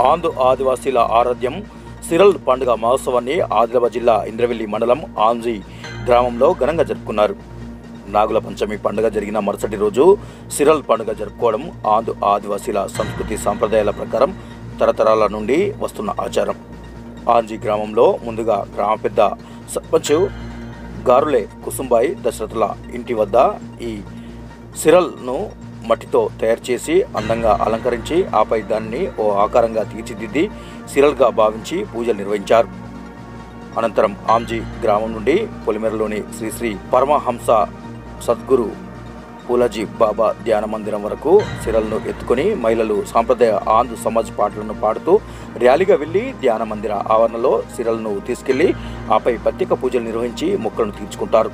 ఆంధ్ర ఆదివాసీల ఆరాధ్యం సిరల్ పండుగ మహోత్సవాన్ని ఆదిలాబాద్ జిల్లా ఇంద్రవెల్లి మండలం ఆంజీ గ్రామంలో ఘనంగా జరుపుకున్నారు. నాగుల పంచమి పండుగ జరిగిన మరుసటి రోజు సిరల్ పండుగ జరుపుకోవడం ఆంధ్ర ఆదివాసీల సంస్కృతి సాంప్రదాయాల ప్రకారం తరతరాల నుండి వస్తున్న ఆచారం. ఆంజీ గ్రామంలో ముందుగా గ్రామ పెద్ద సర్పంచ్ గారులే కుసుంబాయి దశరథుల ఇంటి వద్ద ఈ సిరల్ను మట్టితో తయారు చేసి అందంగా అలంకరించి ఆపై దాన్ని ఓ ఆకారంగా తీర్చిదిద్ది సిరల్గా భావించి పూజలు నిర్వహించారు. అనంతరం ఆంజీ గ్రామం నుండి పొలిమేరలోని శ్రీ శ్రీ పరమహంస సద్గురు పూలజీ బాబా ధ్యాన మందిరం వరకు సిరల్ను ఎత్తుకొని మహిళలు సాంప్రదాయ ఆంధ్ర సమాజ్ పాటలను పాడుతూ ర్యాలీగా వెళ్లి ధ్యాన మందిర ఆవరణలో సిరల్ను తీసుకెళ్లి ఆపై ప్రత్యేక పూజలు నిర్వహించి మొక్కలను తీర్చుకుంటారు.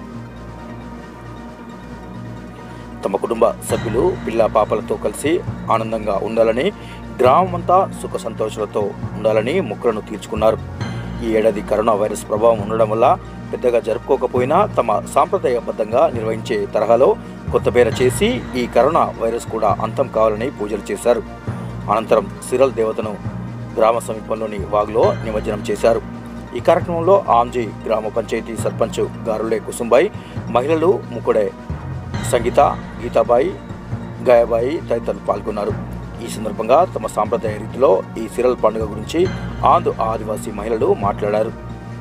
తమ కుటుంబ సభ్యులు పిల్ల పాపలతో కలిసి ఆనందంగా ఉండాలని, గ్రామమంతా సుఖ సంతోషాలతో ఉండాలని మొక్కులను తీర్చుకున్నారు. ఈ ఏడాది కరోనా వైరస్ ప్రభావం ఉండడం వల్ల పెద్దగా జరుపుకోకపోయినా తమ సాంప్రదాయబద్ధంగా నిర్వహించే తరహాలో కొత్తపేర చేసి ఈ కరోనా వైరస్ కూడా అంతం కావాలని పూజలు చేశారు. అనంతరం సిరల్ దేవతను గ్రామ సమీపంలోని వాగులో నిమజ్జనం చేశారు. ఈ కార్యక్రమంలో ఆంజీ గ్రామ పంచాయతీ సర్పంచ్ గారులే కుసుంబాయి, మహిళలు ముకుడే సంగీత, గీతాబాయి, గాయబాయి తదితరులు పాల్గొన్నారు. ఈ సందర్భంగా తమ సాంప్రదాయ రీతిలో ఈ సిరల్ పండుగ గురించి ఆంధ్ర ఆదివాసీ మహిళలు మాట్లాడారు.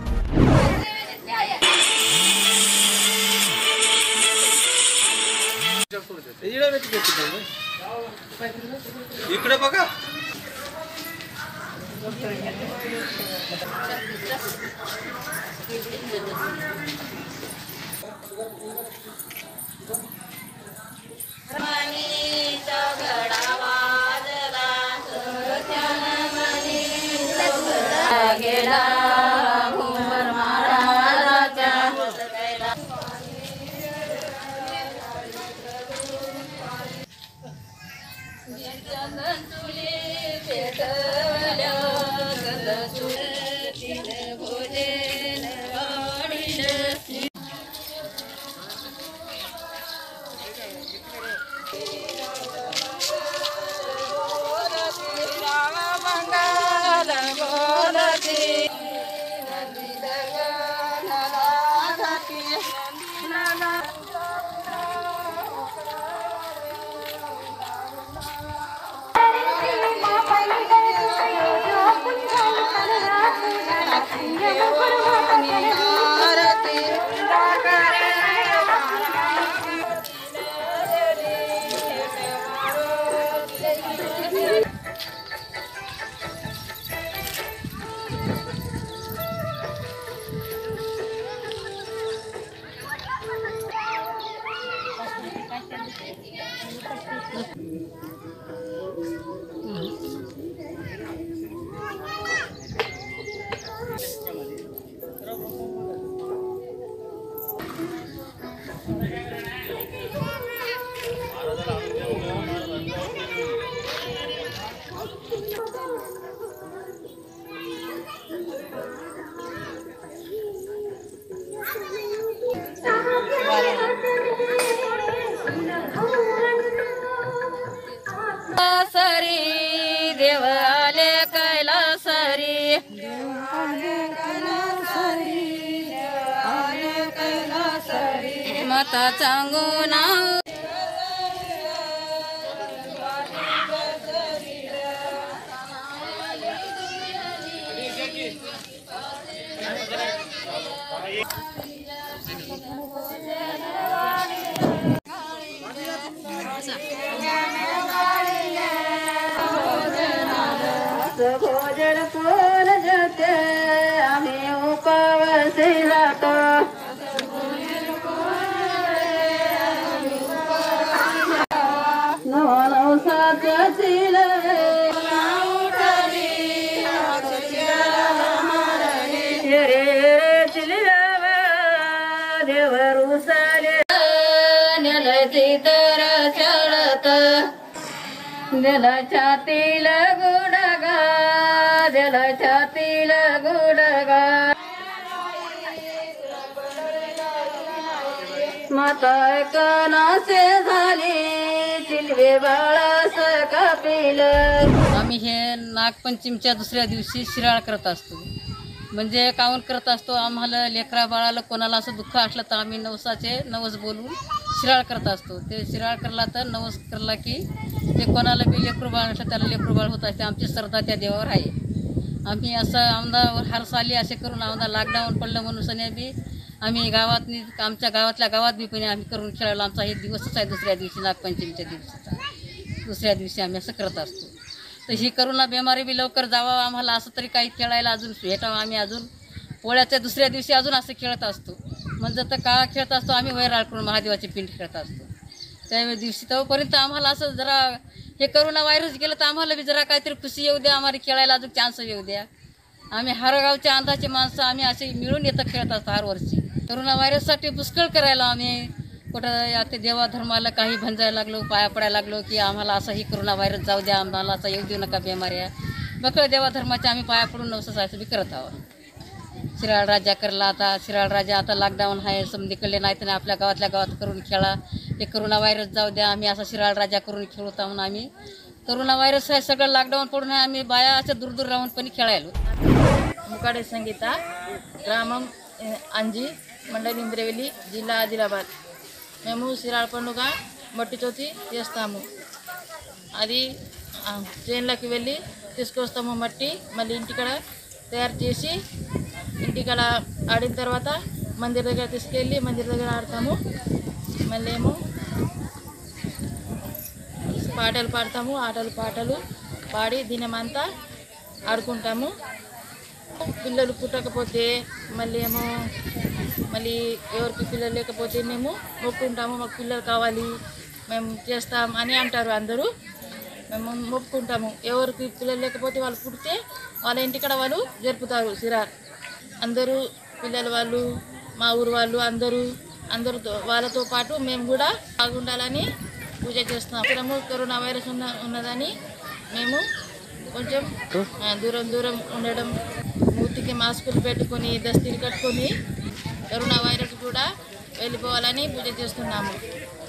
देवाले कैलासरी मता चांगुना भोजन पोल जते आम्ही उपवासीला तो नवसातील देवरुसाले नेलची तर चढत दिला छातील गुडगा दिला छातील गुडगा माता कनासे झाली चिलवे बाळास कापिल। आम्ही हे नागपंचमीच्या दुसऱ्या दिवशी शिराळ करत असतो। म्हणजे काऊन करत असतो, आम्हाला लेकरा बाळाला कोणाला असं दुःख असलं तर आम्ही नवसाचे नवस बोलून शिराळ करत असतो। ते शिराळ करला तर नवस करला की ते कोणाला बी लेकरू बाळ असलं त्याला लेकरू बाळ होत असते। आमची श्रद्धा त्या देवावर आहे। आम्ही असं आमदा हर साली असे करून आमदा लॉकडाऊन पडलं म्हणून सने बी आम्ही गावातनी आमच्या गावातल्या गावात बी पण आम्ही करून खेळायला। आमचा हे दिवसच आहे दुसऱ्या दिवशी नागपंचमीच्या दिवसाचा। दुसऱ्या दिवशी आम्ही असं करत असतो। तर ही करोना बिमारी बी लवकर जावा आम्हाला असं तरी काही खेळायला अजून भेटावं। आम्ही अजून पोळ्याच्या दुसऱ्या दिवशी अजून असं खेळत असतो। म्हणजे तर का खेळत असतो आम्ही वैराळ करून महादेवाची पिंड खेळत असतो। त्या दिवशी तोपर्यंत आम्हाला असं जरा हे करोना व्हायरस गेलं तर आम्हाला बी जरा काहीतरी खुशी येऊ द्या, आम्हाला खेळायला अजून चान्स येऊ द्या। आम्ही हर गावच्या अंदाचे माणसं आम्ही असे मिळून येतं खेळत असतो हर वर्षी। करोना व्हायरससाठी पुष्कळ करायला आम्ही कुठं या ते देवा धर्माला काही भंजायला लागलो, पाया पडायला लागलो की आम्हाला असं ही करोना व्हायरस जाऊ द्या, आम्हाला असं येऊ देऊ नका बिमाऱ्या। बकळ देवा धर्माचे आम्ही पाया पडून नवसाचं बी करत आहोत। शिराळ राजा करला आता शिराळ राजा आता लॉकडाऊन आहे समधीकडले नाही तर आपल्या गावातल्या गावात करून खेळा। हे करोना व्हायरस जाऊ द्या, आम्ही असा शिराळ राजा करून खेळत आहोत। आम्ही करोना व्हायरस आहे सगळं लॉकडाऊन पडून आहे आम्ही बाया अशा दूर दूर राहून पण खेळायलो। मुकाडे संगीता ग्रामम अंजी मंडल इंद्रवेली जिल्ला आदिलाबाद। మేము సిరాళ పండుగ మట్టి చోతి చేస్తాము। అది ట్రైన్లోకి వెళ్ళి తీసుకొస్తాము మట్టి, మళ్ళీ ఇంటికాడ తయారు చేసి ఇంటికాడ ఆడిన తర్వాత మందిర్ దగ్గర తీసుకెళ్ళి మందిర్ దగ్గర ఆడతాము। మళ్ళీ ఏమో పాటలు పాడతాము, పాటలు పాడి దినమంతా ఆడుకుంటాము। పిల్లలు పుట్టకపోతే మళ్ళీ ఎవరికి పిల్లలు లేకపోతే మేము మొక్కుంటాము, మాకు పిల్లలు కావాలి మేము చేస్తాం అని అంటారు అందరూ। మేము మొక్కుంటాము, ఎవరికి పిల్లలు లేకపోతే వాళ్ళు పుడితే వాళ్ళ ఇంటికాడ వాళ్ళు జరుపుతారు సిరార్। అందరూ పిల్లలు వాళ్ళు మా ఊరు వాళ్ళు అందరూ వాళ్ళతో పాటు మేము కూడా బాగుండాలని పూజ చేస్తున్నాం। కరోనా వైరస్ ఉన్నదని మేము కొంచెం దూరం ఉండడం, మూతికి మాస్కులు పెట్టుకొని దస్తీలు కట్టుకొని కరోనా వైరస్ కూడా వెళ్ళిపోవాలని పూజ చేస్తున్నాము।